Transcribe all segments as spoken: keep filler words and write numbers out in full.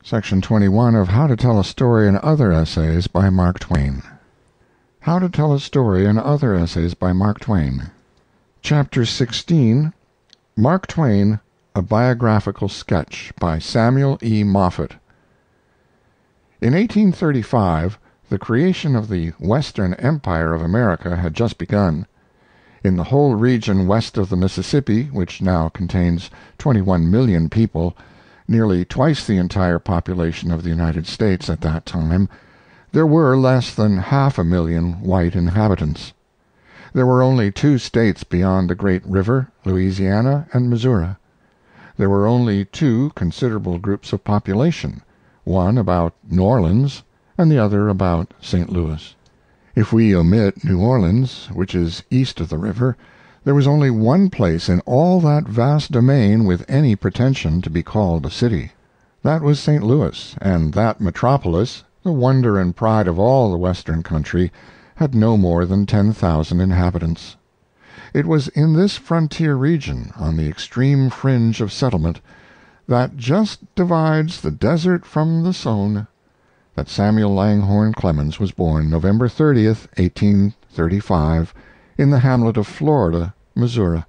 Section twenty-one of How to Tell a Story and Other Essays by Mark Twain. How to Tell a Story and Other Essays by Mark Twain. Chapter sixteen, Mark Twain, A Biographical Sketch, by Samuel E. Moffett. In eighteen thirty-five, the creation of the Western Empire of America had just begun. In the whole region west of the Mississippi, which now contains twenty-one million people, nearly twice the entire population of the United States at that time, there were less than half a million white inhabitants. There were only two states beyond the great river, Louisiana and Missouri. There were only two considerable groups of population, one about New Orleans and the other about Saint Louis. If we omit New Orleans, which is east of the river, there was only one place in all that vast domain with any pretension to be called a city. That was Saint Louis, and that metropolis, the wonder and pride of all the western country, had no more than ten thousand inhabitants. It was in this frontier region, on the extreme fringe of settlement, that just divides the desert from the sown, that Samuel Langhorne Clemens was born November thirtieth, eighteen thirty-five, in the hamlet of Florida, Missouri.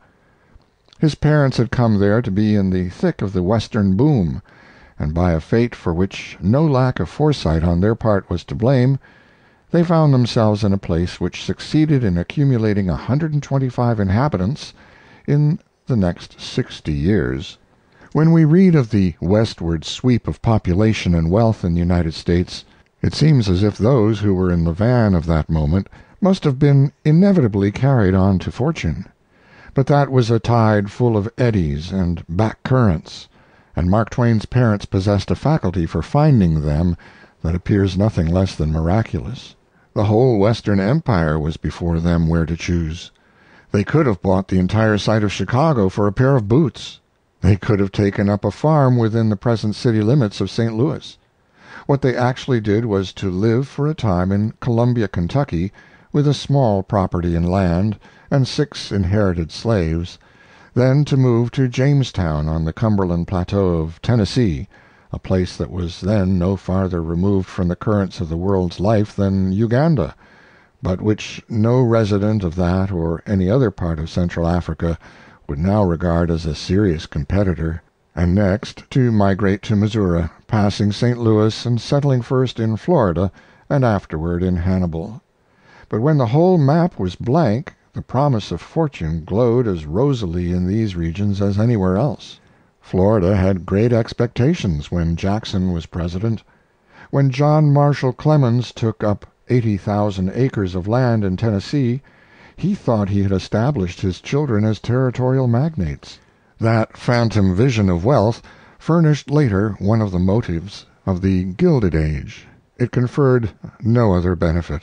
His parents had come there to be in the thick of the Western boom, and by a fate for which no lack of foresight on their part was to blame, they found themselves in a place which succeeded in accumulating a hundred and twenty-five inhabitants in the next sixty years. When we read of the westward sweep of population and wealth in the United States, it seems as if those who were in the van of that moment must have been inevitably carried on to fortune. But that was a tide full of eddies and back currents, and Mark Twain's parents possessed a faculty for finding them that appears nothing less than miraculous. The whole Western Empire was before them where to choose. They could have bought the entire site of Chicago for a pair of boots. They could have taken up a farm within the present city limits of Saint Louis. What they actually did was to live for a time in Columbia, Kentucky, with a small property in land and six inherited slaves, then to move to Jamestown on the Cumberland Plateau of Tennessee, a place that was then no farther removed from the currents of the world's life than Uganda, but which no resident of that or any other part of Central Africa would now regard as a serious competitor, and next to migrate to Missouri, passing Saint Louis and settling first in Florida and afterward in Hannibal. But when the whole map was blank, the promise of fortune glowed as rosily in these regions as anywhere else. Florida had great expectations when Jackson was president. When John Marshall Clemens took up eighty thousand acres of land in Tennessee, he thought he had established his children as territorial magnates. That phantom vision of wealth furnished later one of the motives of the Gilded Age. It conferred no other benefit.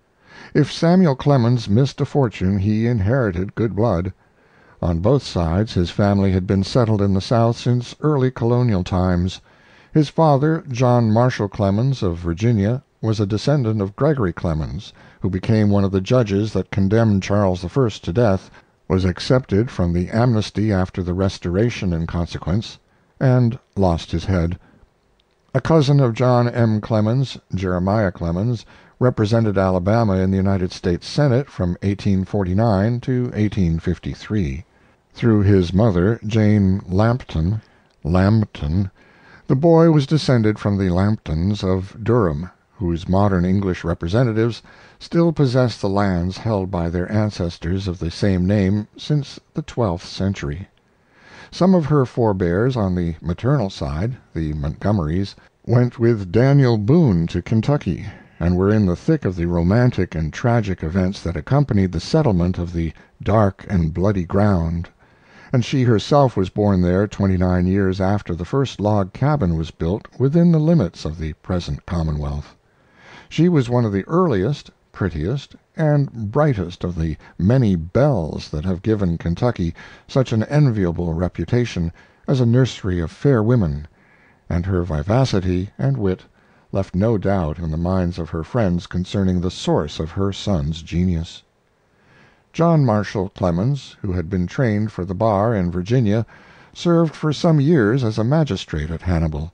If Samuel Clemens missed a fortune, he inherited good blood. On both sides his family had been settled in the South since early colonial times. His father, John Marshall Clemens of Virginia, was a descendant of Gregory Clemens, who became one of the judges that condemned Charles the First to death, was accepted from the amnesty after the Restoration in consequence, and lost his head. A cousin of John M. Clemens, Jeremiah Clemens, represented Alabama in the United States Senate from eighteen forty-nine to eighteen fifty-three. Through his mother, Jane Lampton, Lambton, the boy was descended from the Lamptons of Durham, whose modern English representatives still possess the lands held by their ancestors of the same name since the twelfth century. Some of her forebears on the maternal side, the Montgomerys, went with Daniel Boone to Kentucky, and were in the thick of the romantic and tragic events that accompanied the settlement of the Dark and Bloody Ground, and she herself was born there twenty-nine years after the first log cabin was built within the limits of the present Commonwealth. She was one of the earliest, prettiest, and brightest of the many belles that have given Kentucky such an enviable reputation as a nursery of fair women, and her vivacity and wit left no doubt in the minds of her friends concerning the source of her son's genius. John Marshall Clemens, who had been trained for the bar in Virginia, served for some years as a magistrate at Hannibal.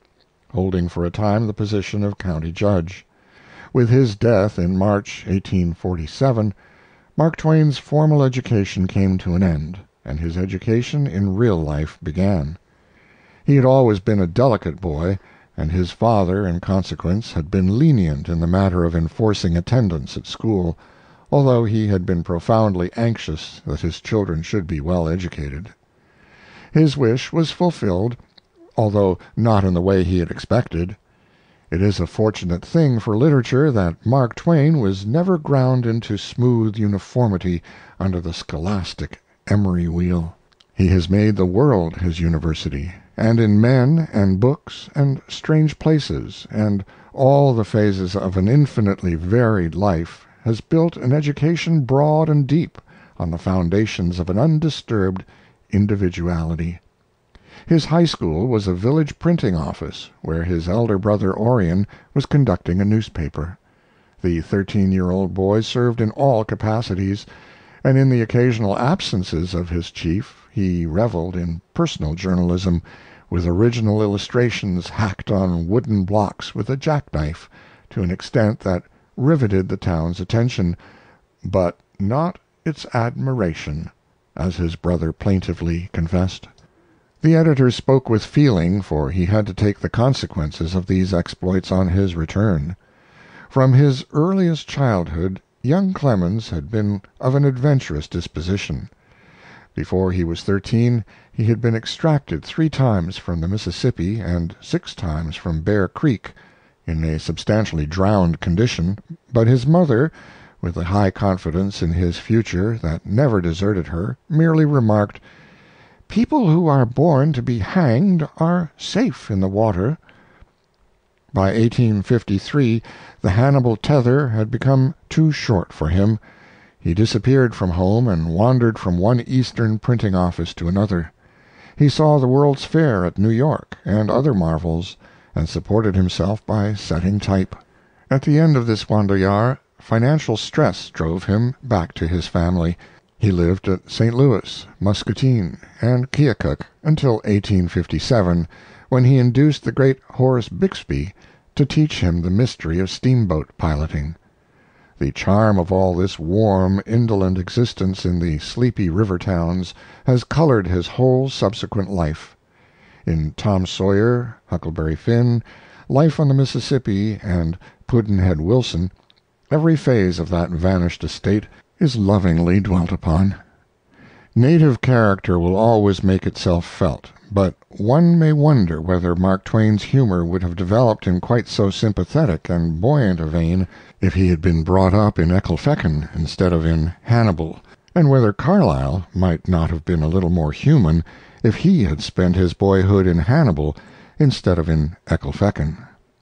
holding for a time the position of county judge. With his death in March, eighteen forty-seven, Mark Twain's formal education came to an end, and his education in real life began. He had always been a delicate boy, and his father, in consequence, had been lenient in the matter of enforcing attendance at school, although he had been profoundly anxious that his children should be well educated. His wish was fulfilled, although not in the way he had expected. It is a fortunate thing for literature that Mark Twain was never ground into smooth uniformity under the scholastic emery wheel. He has made the world his university, and in men and books and strange places and all the phases of an infinitely varied life has built an education broad and deep on the foundations of an undisturbed individuality. His high school was a village printing office where his elder brother Orion was conducting a newspaper. The thirteen-year-old boy served in all capacities, and in the occasional absences of his chief he reveled in personal journalism, with original illustrations hacked on wooden blocks with a jackknife to an extent that riveted the town's attention, but not its admiration, as his brother plaintively confessed. The editor spoke with feeling, for he had to take the consequences of these exploits on his return. From his earliest childhood young Clemens had been of an adventurous disposition. Before he was thirteen he had been extracted three times from the Mississippi and six times from Bear Creek, in a substantially drowned condition, but his mother, with a high confidence in his future that never deserted her, merely remarked, "People who are born to be hanged are safe in the water." By eighteen fifty-three the Hannibal tether had become too short for him. He disappeared from home and wandered from one Eastern printing office to another. He saw the World's Fair at New York and other marvels, and supported himself by setting type. At the end of this wanderjahre financial stress drove him back to his family. He lived at Saint Louis, Muscatine, and Keokuk until eighteen fifty-seven, when he induced the great Horace Bixby to teach him the mystery of steamboat piloting. The charm of all this warm, indolent existence in the sleepy river towns has colored his whole subsequent life. In Tom Sawyer, Huckleberry Finn, Life on the Mississippi, and Pudd'nhead Wilson, every phase of that vanished estate is lovingly dwelt upon. Native character will always make itself felt, but one may wonder whether Mark Twain's humor would have developed in quite so sympathetic and buoyant a vein if he had been brought up in Ecclefechan instead of in Hannibal, and whether Carlyle might not have been a little more human if he had spent his boyhood in Hannibal instead of in Ecclefechan.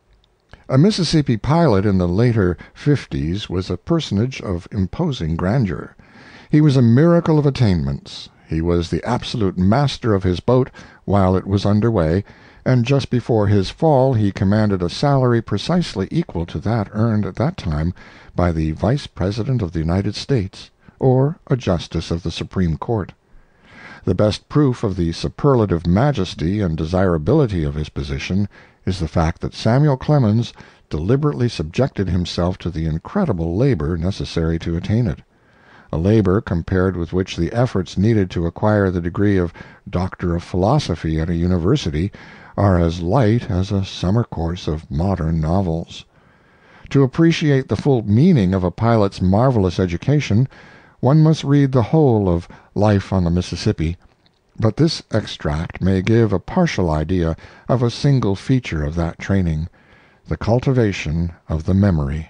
A Mississippi pilot in the later fifties was a personage of imposing grandeur. He was a miracle of attainments. He was the absolute master of his boat while it was under way, and just before his fall he commanded a salary precisely equal to that earned at that time by the Vice President of the United States or a Justice of the Supreme Court. The best proof of the superlative majesty and desirability of his position is the fact that Samuel Clemens deliberately subjected himself to the incredible labor necessary to attain it, a labor compared with which the efforts needed to acquire the degree of Doctor of Philosophy at a university are as light as a summer course of modern novels. To appreciate the full meaning of a pilot's marvelous education, one must read the whole of Life on the Mississippi, but this extract may give a partial idea of a single feature of that training, the cultivation of the memory.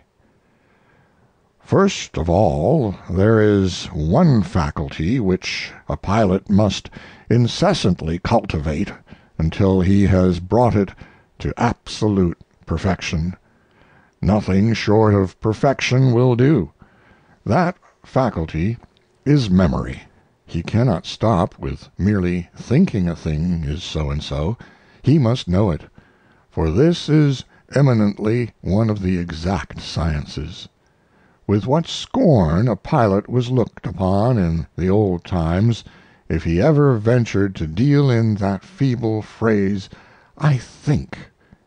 First of all, there is one faculty which a pilot must incessantly cultivate until he has brought it to absolute perfection. Nothing short of perfection will do. That faculty is memory. He cannot stop with merely thinking a thing is so-and-so. He must know it, for this is eminently one of the exact sciences. With what scorn a pilot was looked upon in the old times if he ever ventured to deal in that feeble phrase, "I think,"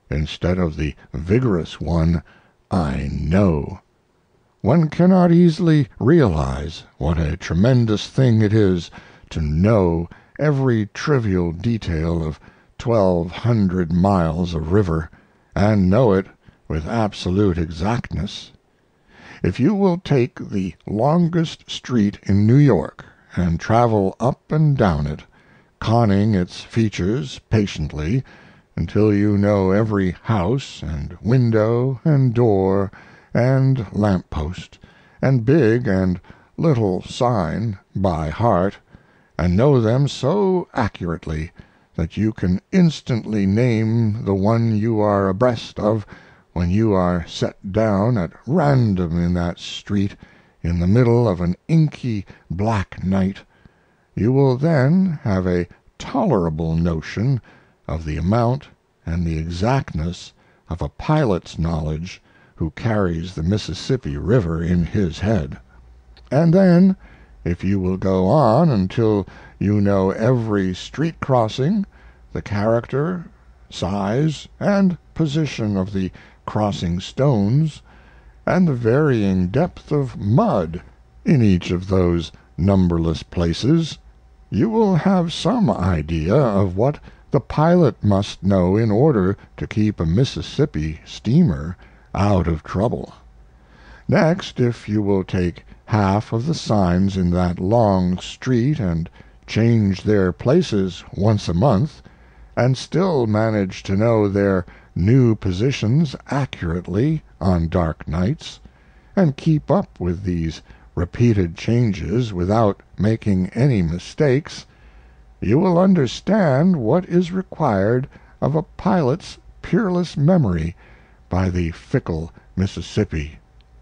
instead of the vigorous one, "I know." One cannot easily realize what a tremendous thing it is to know every trivial detail of twelve hundred miles of river, and know it with absolute exactness. If you will take the longest street in New York and travel up and down it, conning its features patiently until you know every house and window and door and lamp post and big and little sign by heart, and know them so accurately that you can instantly name the one you are abreast of when you are set down at random in that street in the middle of an inky black night, you will then have a tolerable notion of the amount and the exactness of a pilot's knowledge who carries the Mississippi River in his head. And then, if you will go on until you know every street crossing, the character, size, and position of the crossing stones, and the varying depth of mud in each of those numberless places, you will have some idea of what the pilot must know in order to keep a Mississippi steamer out of trouble. Next, if you will take half of the signs in that long street and change their places once a month, and still manage to know their new positions accurately on dark nights, and keep up with these repeated changes without making any mistakes, you will understand what is required of a pilot's peerless memory by the fickle Mississippi.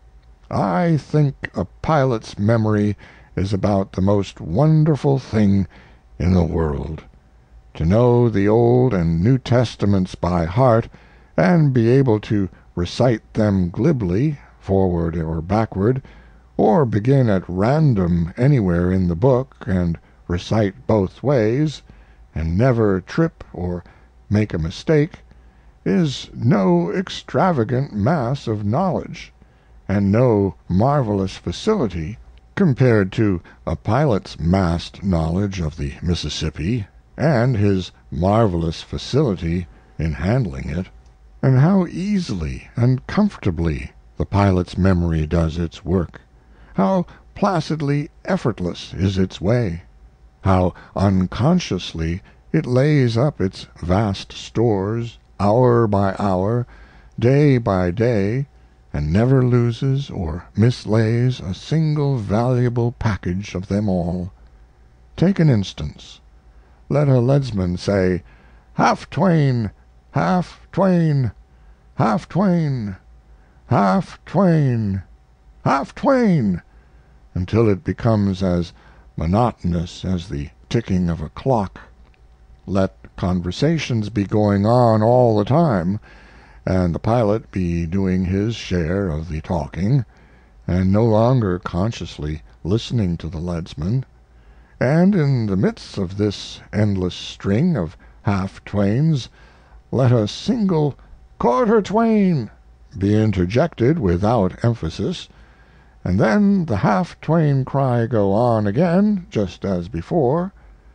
I think a pilot's memory is about the most wonderful thing in the world. To know the Old and New Testaments by heart, and be able to recite them glibly, forward or backward, or begin at random anywhere in the book and recite both ways, and never trip or make a mistake, is no extravagant mass of knowledge, and no marvelous facility compared to a pilot's massed knowledge of the Mississippi, and his marvelous facility in handling it. And how easily and comfortably the pilot's memory does its work! How placidly effortless is its way! How unconsciously it lays up its vast stores, hour by hour, day by day, and never loses or mislays a single valuable package of them all. Take an instance. Let a leadsman say, "Half twain, half twain, half twain, half twain, half twain," until it becomes as monotonous as the ticking of a clock. Let conversations be going on all the time, and the pilot be doing his share of the talking, and no longer consciously listening to the leadsman, and in the midst of this endless string of half twains let a single "quarter twain" be interjected without emphasis, and then the half twain cry go on again just as before.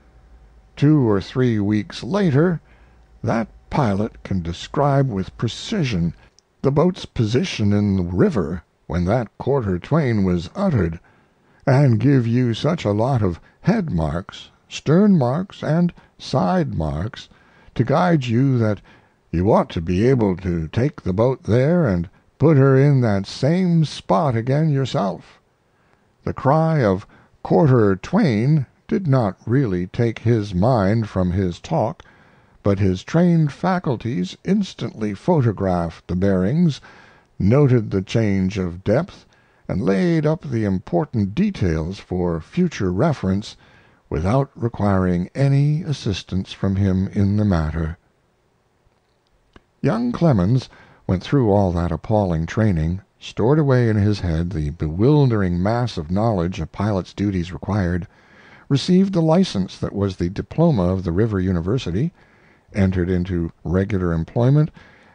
Two or three weeks later that pilot can describe with precision the boat's position in the river when that quarter twain was uttered, and give you such a lot of head marks, stern marks, and side marks to guide you that you ought to be able to take the boat there and put her in that same spot again yourself. The cry of "quarter twain" did not really take his mind from his talk, but his trained faculties instantly photographed the bearings, noted the change of depth, and laid up the important details for future reference without requiring any assistance from him in the matter. Young Clemens went through all that appalling training, stored away in his head the bewildering mass of knowledge a pilot's duties required, received the license that was the diploma of the River University, entered into regular employment,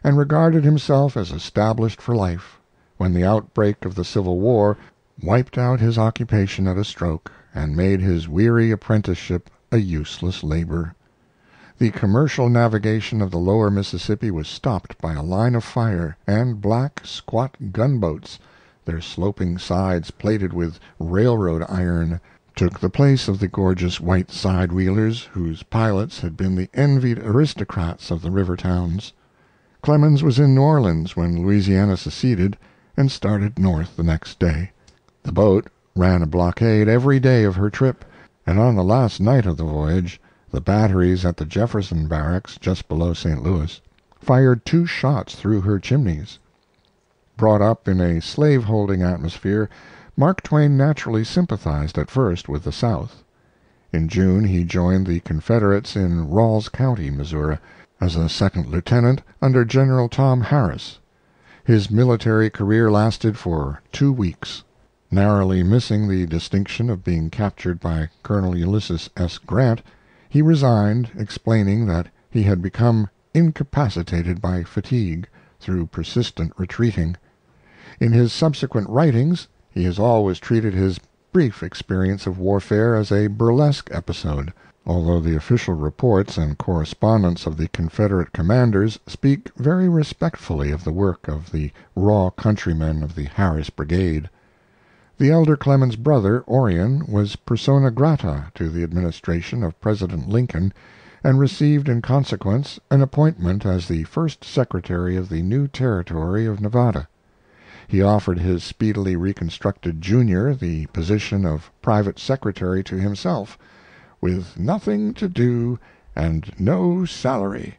and regarded himself as established for life, when the outbreak of the Civil War wiped out his occupation at a stroke and made his weary apprenticeship a useless labor. The commercial navigation of the lower Mississippi was stopped by a line of fire, and black, squat gunboats, their sloping sides plated with railroad iron, took the place of the gorgeous white side-wheelers whose pilots had been the envied aristocrats of the river towns. Clemens was in New Orleans when Louisiana seceded, and started north the next day. The boat ran a blockade every day of her trip, and on the last night of the voyage the batteries at the Jefferson Barracks, just below Saint Louis, fired two shots through her chimneys. Brought up in a slave-holding atmosphere, Mark Twain naturally sympathized at first with the South. In June he joined the Confederates in Ralls County, Missouri, as a second lieutenant under General Tom Harris. His military career lasted for two weeks. Narrowly missing the distinction of being captured by Colonel Ulysses S. Grant, he resigned, explaining that he had become incapacitated by fatigue through persistent retreating. In his subsequent writings he has always treated his brief experience of warfare as a burlesque episode, although the official reports and correspondence of the Confederate commanders speak very respectfully of the work of the raw countrymen of the Harris Brigade. The elder Clemens' brother, Orion, was persona grata to the administration of President Lincoln, and received in consequence an appointment as the first secretary of the new territory of Nevada. He offered his speedily reconstructed junior the position of private secretary to himself, with nothing to do and no salary.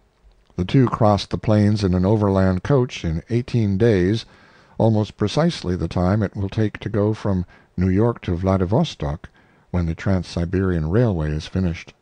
The two crossed the plains in an overland coach in eighteen days, almost precisely the time it will take to go from New York to Vladivostok when the Trans-Siberian Railway is finished.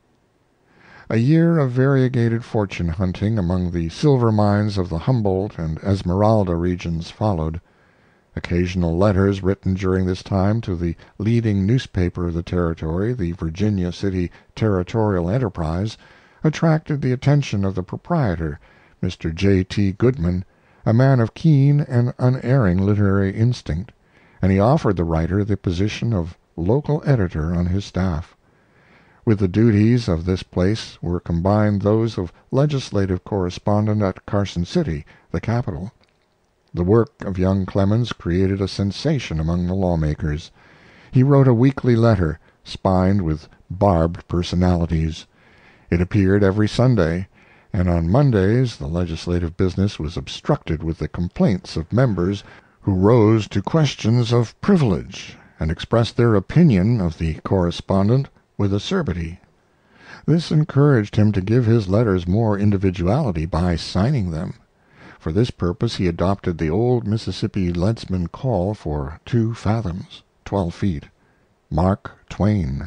A year of variegated fortune hunting among the silver mines of the Humboldt and Esmeralda regions followed. Occasional letters written during this time to the leading newspaper of the territory, the Virginia City Territorial Enterprise, attracted the attention of the proprietor, Mister J. T. Goodman, a man of keen and unerring literary instinct, and he offered the writer the position of local editor on his staff. With the duties of this place were combined those of legislative correspondent at Carson City, the capital. The work of young Clemens created a sensation among the lawmakers. He wrote a weekly letter, spined with barbed personalities. It appeared every Sunday, and on Mondays the legislative business was obstructed with the complaints of members who rose to questions of privilege and expressed their opinion of the correspondent with acerbity. This encouraged him to give his letters more individuality by signing them. For this purpose he adopted the old Mississippi leadsman call for two fathoms twelve feet Mark Twain.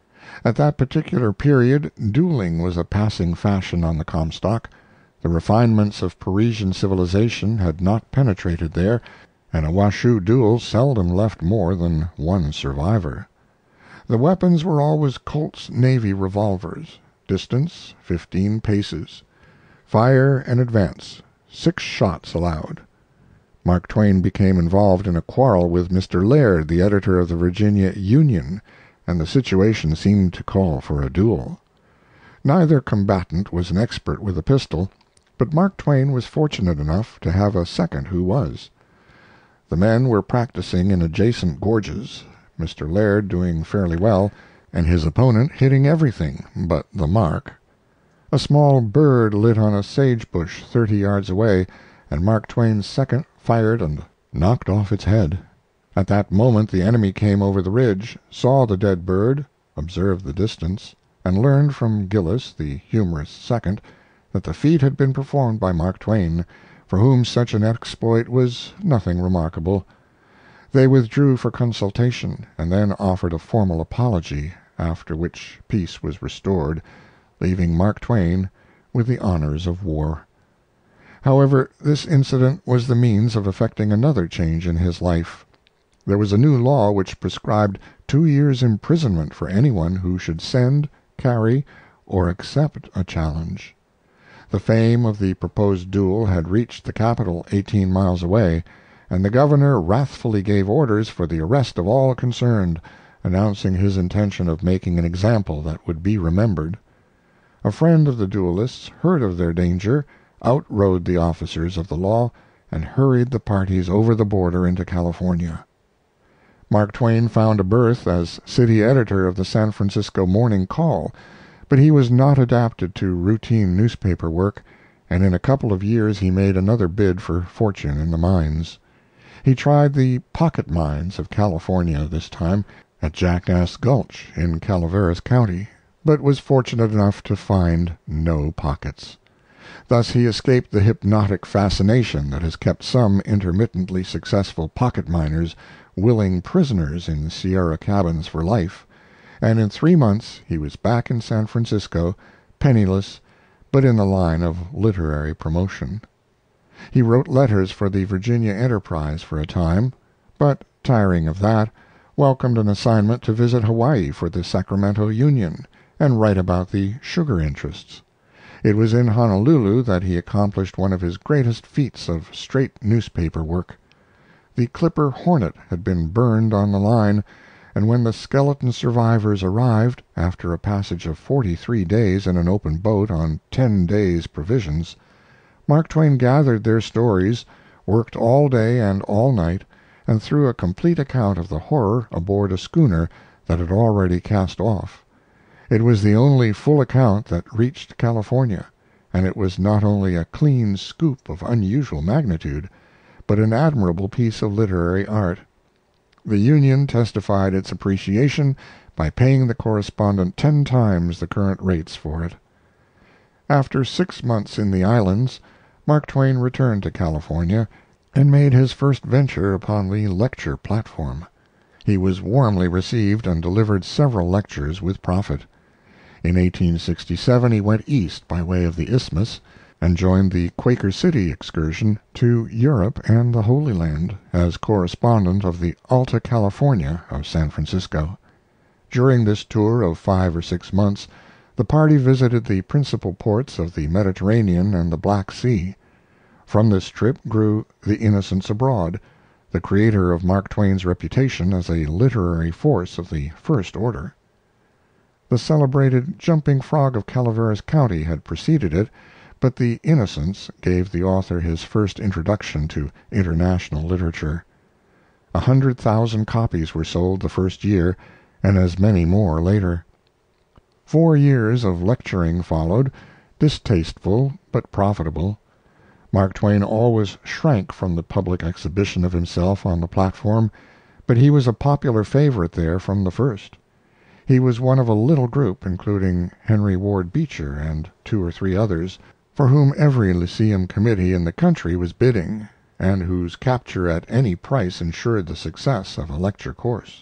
At that particular period dueling was a passing fashion on the Comstock. The refinements of Parisian civilization had not penetrated there, and a Washoe duel seldom left more than one survivor. The weapons were always Colt's Navy revolvers, distance fifteen paces, fire and advance, six shots allowed. Mark Twain became involved in a quarrel with Mister Laird, the editor of the Virginia Union, and the situation seemed to call for a duel. Neither combatant was an expert with a pistol, but Mark Twain was fortunate enough to have a second who was. The men were practicing in adjacent gorges, Mister Laird doing fairly well, and his opponent hitting everything but the mark. A small bird lit on a sage-bush thirty yards away, and Mark Twain's second fired and knocked off its head. At that moment the enemy came over the ridge, saw the dead bird, observed the distance, and learned from Gillis, the humorous second, that the feat had been performed by Mark Twain, for whom such an exploit was nothing remarkable. They withdrew for consultation, and then offered a formal apology, after which peace was restored, leaving Mark Twain with the honors of war. However, this incident was the means of effecting another change in his life. There was a new law which prescribed two years' imprisonment for anyone who should send, carry, or accept a challenge. The fame of the proposed duel had reached the capital, eighteen miles away, and the governor wrathfully gave orders for the arrest of all concerned, announcing his intention of making an example that would be remembered. A friend of the duelists heard of their danger, outrode the officers of the law, and hurried the parties over the border into California. Mark Twain found a berth as city editor of the San Francisco Morning Call, but he was not adapted to routine newspaper work, and in a couple of years he made another bid for fortune in the mines. He tried the pocket mines of California this time, at Jackass Gulch in Calaveras County, but was fortunate enough to find no pockets. Thus he escaped the hypnotic fascination that has kept some intermittently successful pocket miners willing prisoners in Sierra cabins for life, and in three months he was back in San Francisco, penniless, but in the line of literary promotion. He wrote letters for the Virginia Enterprise for a time, but, tiring of that, welcomed an assignment to visit Hawaii for the Sacramento Union and write about the sugar interests. It was in Honolulu that he accomplished one of his greatest feats of straight newspaper work. The Clipper Hornet had been burned on the line, and when the skeleton survivors arrived, after a passage of forty-three days in an open boat on ten days' provisions, Mark Twain gathered their stories, worked all day and all night, and threw a complete account of the horror aboard a schooner that had already cast off. It was the only full account that reached California, and it was not only a clean scoop of unusual magnitude, but an admirable piece of literary art. The Union testified its appreciation by paying the correspondent ten times the current rates for it. After six months in the islands, Mark Twain returned to California and made his first venture upon the lecture platform. He was warmly received and delivered several lectures with profit. In eighteen sixty-seven he went east by way of the Isthmus, and joined the Quaker City excursion to Europe and the Holy Land as correspondent of the Alta California of San Francisco. During this tour of five or six months the party visited the principal ports of the Mediterranean and the Black Sea. From this trip grew The Innocents Abroad, the creator of Mark Twain's reputation as a literary force of the first order. The celebrated Jumping Frog of Calaveras County had preceded it, but The Innocents gave the author his first introduction to international literature. A hundred thousand copies were sold the first year, and as many more later. Four years of lecturing followed, distasteful but profitable. Mark Twain always shrank from the public exhibition of himself on the platform, but he was a popular favorite there from the first. He was one of a little group, including Henry Ward Beecher and two or three others, for whom every lyceum committee in the country was bidding, and whose capture at any price ensured the success of a lecture course.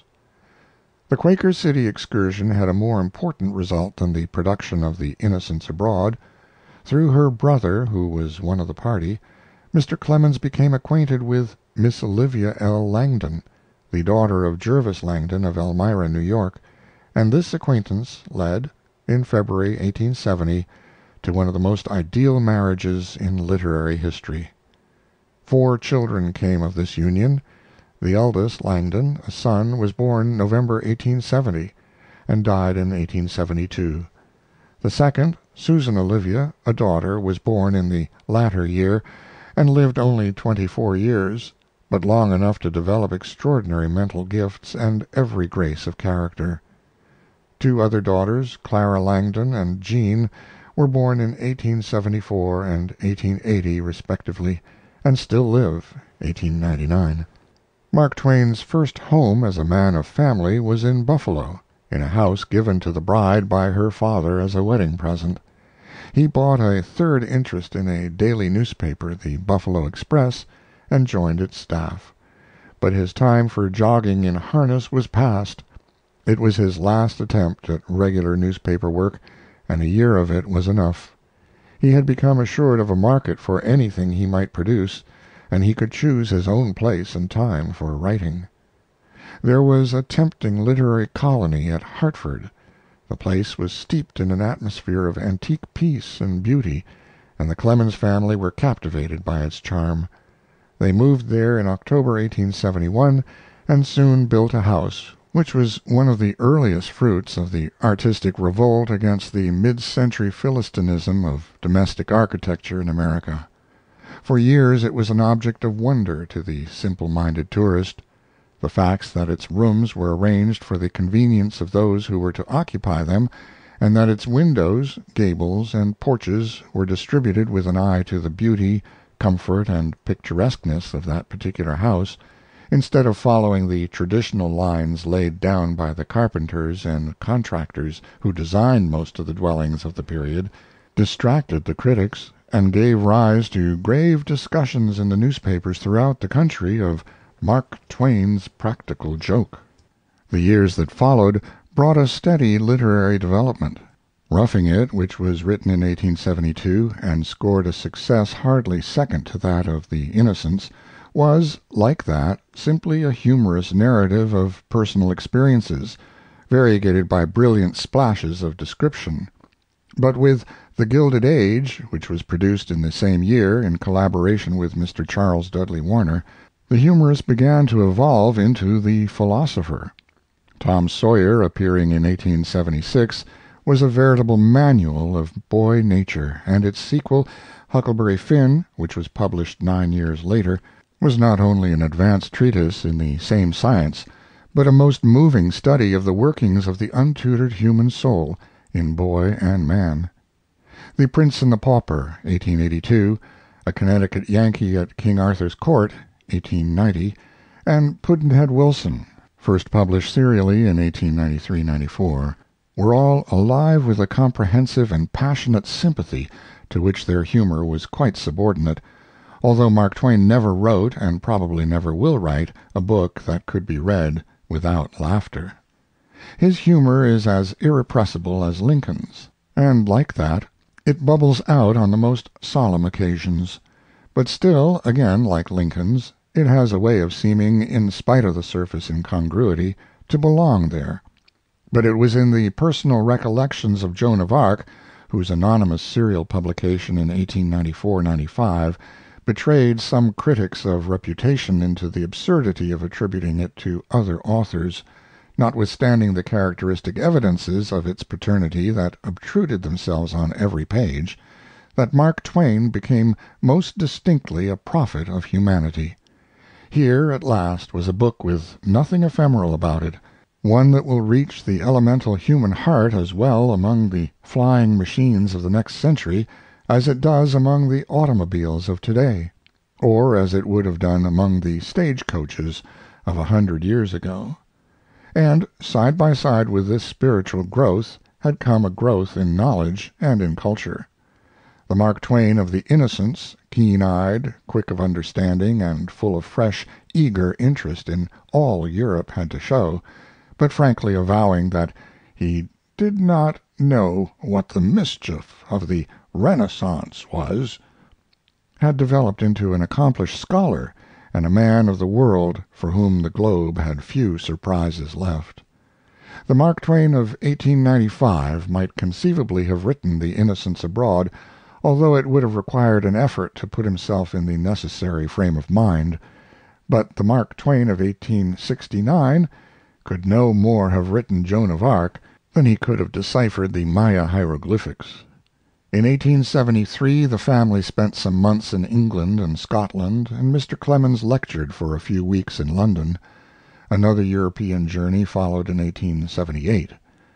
The Quaker City excursion had a more important result than the production of The Innocents Abroad. Through her brother, who was one of the party, Mister Clemens became acquainted with Miss Olivia L. Langdon, the daughter of Jervis Langdon of Elmira, New York, and this acquaintance led, in February, eighteen seventy, to one of the most ideal marriages in literary history. Four children came of this union. The eldest, Langdon, a son, was born November eighteen seventy, and died in eighteen seventy-two. The second, Susan Olivia, a daughter, was born in the latter year, and lived only twenty-four years, but long enough to develop extraordinary mental gifts and every grace of character. Two other daughters, Clara Langdon and Jean, were born in eighteen seventy-four and eighteen eighty respectively, and still live, eighteen ninety-nine. Mark Twain's first home as a man of family was in Buffalo, in a house given to the bride by her father as a wedding present. He bought a third interest in a daily newspaper, the Buffalo Express, and joined its staff. But his time for jogging in harness was past. It was his last attempt at regular newspaper work, and a year of it was enough. He had become assured of a market for anything he might produce, and he could choose his own place and time for writing. There was a tempting literary colony at Hartford. The place was steeped in an atmosphere of antique peace and beauty, and the Clemens family were captivated by its charm. They moved there in October, eighteen seventy-one, and soon built a house, which was one of the earliest fruits of the artistic revolt against the mid-century Philistinism of domestic architecture in America. For years it was an object of wonder to the simple-minded tourist. The facts that its rooms were arranged for the convenience of those who were to occupy them, and that its windows, gables, and porches were distributed with an eye to the beauty, comfort, and picturesqueness of that particular house, instead of following the traditional lines laid down by the carpenters and contractors who designed most of the dwellings of the period, distracted the critics, and gave rise to grave discussions in the newspapers throughout the country of Mark Twain's practical joke. The years that followed brought a steady literary development. Roughing It, which was written in eighteen seventy-two and scored a success hardly second to that of The Innocents, was, like that, simply a humorous narrative of personal experiences, variegated by brilliant splashes of description. But with The Gilded Age, which was produced in the same year in collaboration with Mister Charles Dudley Warner, the humorist began to evolve into the philosopher. Tom Sawyer, appearing in eighteen seventy-six, was a veritable manual of boy nature, and its sequel, Huckleberry Finn, which was published nine years later, was not only an advanced treatise in the same science, but a most moving study of the workings of the untutored human soul in boy and man. The Prince and the Pauper, eighteen eighty-two, A Connecticut Yankee at King Arthur's Court, eighteen ninety, and Pudd'nhead Wilson, first published serially in eighteen ninety-three ninety-four, were all alive with a comprehensive and passionate sympathy to which their humor was quite subordinate, although Mark Twain never wrote, and probably never will write, a book that could be read without laughter. His humor is as irrepressible as Lincoln's, and, like that, it bubbles out on the most solemn occasions. But still, again like Lincoln's, it has a way of seeming, in spite of the surface incongruity, to belong there. But it was in the personal recollections of Joan of Arc, whose anonymous serial publication in eighteen ninety-four ninety-five betrayed some critics of reputation into the absurdity of attributing it to other authors, notwithstanding the characteristic evidences of its paternity that obtruded themselves on every page, that Mark Twain became most distinctly a prophet of humanity. Here, at last, was a book with nothing ephemeral about it, one that will reach the elemental human heart as well among the flying machines of the next century as it does among the automobiles of today, or as it would have done among the stage-coaches of a hundred years ago. And side by side with this spiritual growth had come a growth in knowledge and in culture. The Mark Twain of The Innocents, keen-eyed, quick of understanding, and full of fresh, eager interest in all Europe had to show, but frankly avowing that he did not know what the mischief of the Renaissance was, had developed into an accomplished scholar and a man of the world for whom the globe had few surprises left. The Mark Twain of eighteen ninety-five might conceivably have written The Innocents Abroad, although it would have required an effort to put himself in the necessary frame of mind. But the Mark Twain of eighteen sixty-nine could no more have written Joan of Arc than he could have deciphered the Maya hieroglyphics. In eighteen seventy-three the family spent some months in England and Scotland, and Mister Clemens lectured for a few weeks in London. Another European journey followed in eighteen seventy-eight.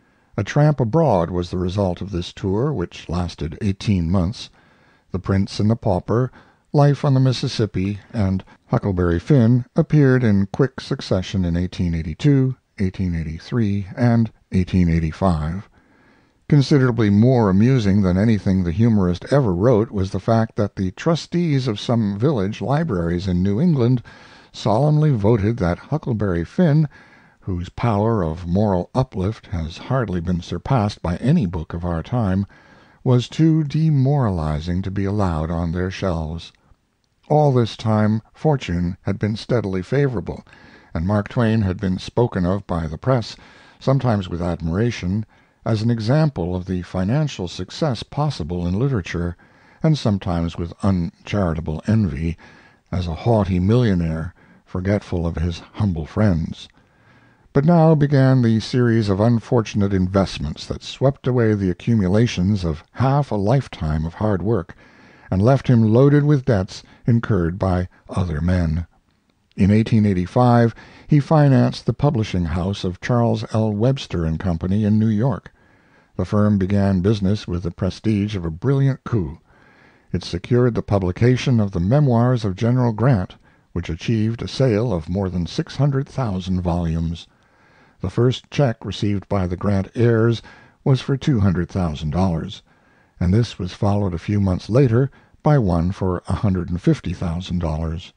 A tramp abroad was the result of this tour, which lasted eighteen months. The Prince and the Pauper, Life on the Mississippi, and Huckleberry Finn appeared in quick succession in eighteen eighty-two, eighteen eighty-three, and eighteen eighty-five. Considerably more amusing than anything the humorist ever wrote was the fact that the trustees of some village libraries in New England solemnly voted that Huckleberry Finn, whose power of moral uplift has hardly been surpassed by any book of our time, was too demoralizing to be allowed on their shelves. All this time fortune had been steadily favorable, and Mark Twain had been spoken of by the press, sometimes with admiration, as an example of the financial success possible in literature, and sometimes with uncharitable envy, as a haughty millionaire, forgetful of his humble friends. But now began the series of unfortunate investments that swept away the accumulations of half a lifetime of hard work, and left him loaded with debts incurred by other men. In eighteen eighty-five he financed the publishing house of Charles L. Webster and Company in New York. The firm began business with the prestige of a brilliant coup. It secured the publication of the Memoirs of General Grant, which achieved a sale of more than six hundred thousand volumes. The first check received by the Grant heirs was for two hundred thousand dollars, and this was followed a few months later by one for one hundred fifty thousand dollars.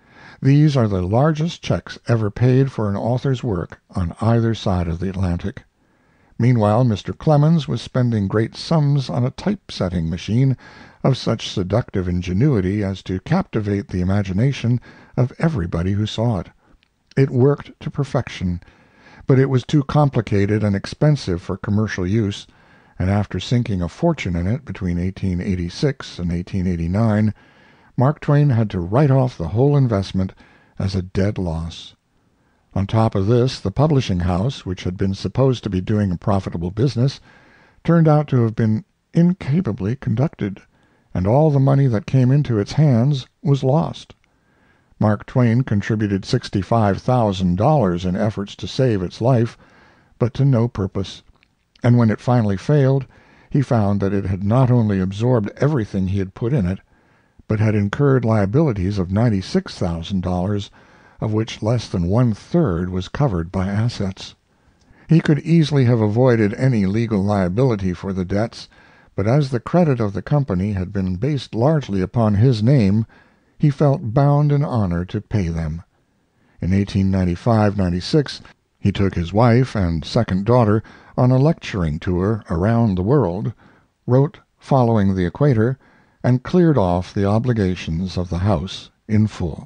These are the largest checks ever paid for an author's work on either side of the Atlantic. Meanwhile, Mister Clemens was spending great sums on a type-setting machine of such seductive ingenuity as to captivate the imagination of everybody who saw it. It worked to perfection, but it was too complicated and expensive for commercial use, and after sinking a fortune in it between eighteen eighty-six and eighteen eighty-nine, Mark Twain had to write off the whole investment as a dead loss. On top of this, the publishing house, which had been supposed to be doing a profitable business, turned out to have been incapably conducted, and all the money that came into its hands was lost. Mark Twain contributed sixty-five thousand dollars in efforts to save its life, but to no purpose, and when it finally failed he found that it had not only absorbed everything he had put in it, but had incurred liabilities of ninety-six thousand dollars, of which less than one-third was covered by assets. He could easily have avoided any legal liability for the debts, but as the credit of the company had been based largely upon his name, he felt bound in honor to pay them. In eighteen ninety-five ninety-six he took his wife and second daughter on a lecturing tour around the world, wrote Following the Equator, and cleared off the obligations of the house in full.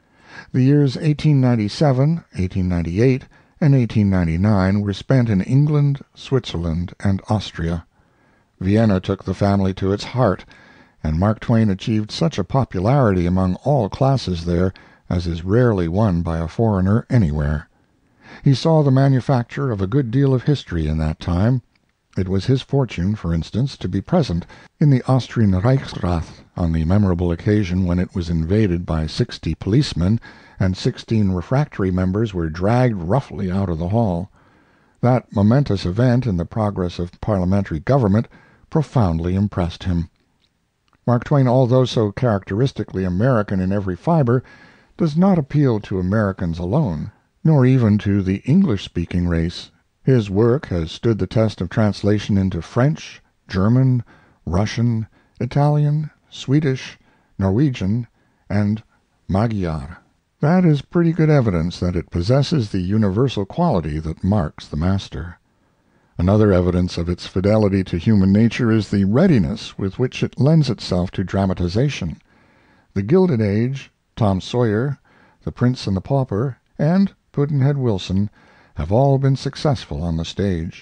The years eighteen ninety-seven, eighteen ninety-eight, and eighteen ninety-nine were spent in England, Switzerland, and Austria. Vienna took the family to its heart, and Mark Twain achieved such a popularity among all classes there as is rarely won by a foreigner anywhere. He saw the manufacture of a good deal of history in that time. It was his fortune, for instance, to be present in the Austrian Reichsrath on the memorable occasion when it was invaded by sixty policemen, and sixteen refractory members were dragged roughly out of the hall. That momentous event in the progress of parliamentary government profoundly impressed him. Mark Twain, although so characteristically American in every fiber, does not appeal to Americans alone, nor even to the English-speaking race. His work has stood the test of translation into French, German, Russian, Italian, Swedish, Norwegian, and Magyar. That is pretty good evidence that it possesses the universal quality that marks the master. Another evidence of its fidelity to human nature is the readiness with which it lends itself to dramatization. The Gilded Age, Tom Sawyer, The Prince and the Pauper, and Pudd'nhead Wilson have all been successful on the stage.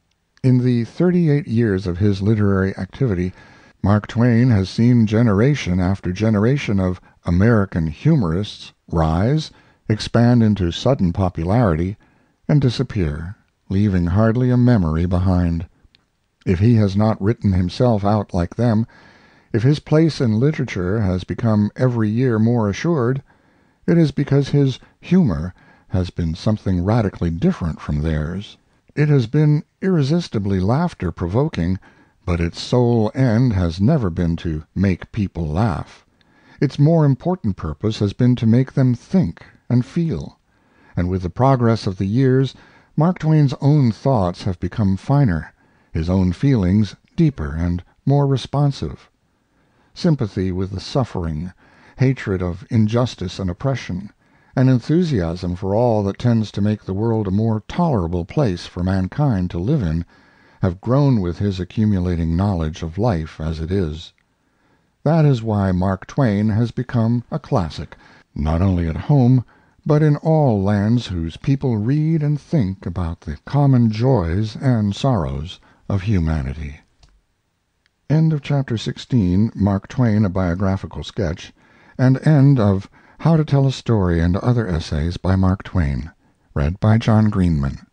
In the thirty-eight years of his literary activity, Mark Twain has seen generation after generation of American humorists rise, expand into sudden popularity, and disappear, leaving hardly a memory behind. If he has not written himself out like them, if his place in literature has become every year more assured, it is because his humor has been something radically different from theirs. It has been irresistibly laughter-provoking, but its sole end has never been to make people laugh. Its more important purpose has been to make them think and feel, and with the progress of the years Mark Twain's own thoughts have become finer, his own feelings deeper and more responsive. Sympathy with the suffering, hatred of injustice and oppression, and enthusiasm for all that tends to make the world a more tolerable place for mankind to live in have grown with his accumulating knowledge of life as it is. That is why Mark Twain has become a classic, not only at home, but in all lands whose people read and think about the common joys and sorrows of humanity. End of Chapter sixteen, Mark Twain, a Biographical Sketch, and end of How to Tell a Story and Other Essays by Mark Twain. Read by John Greenman.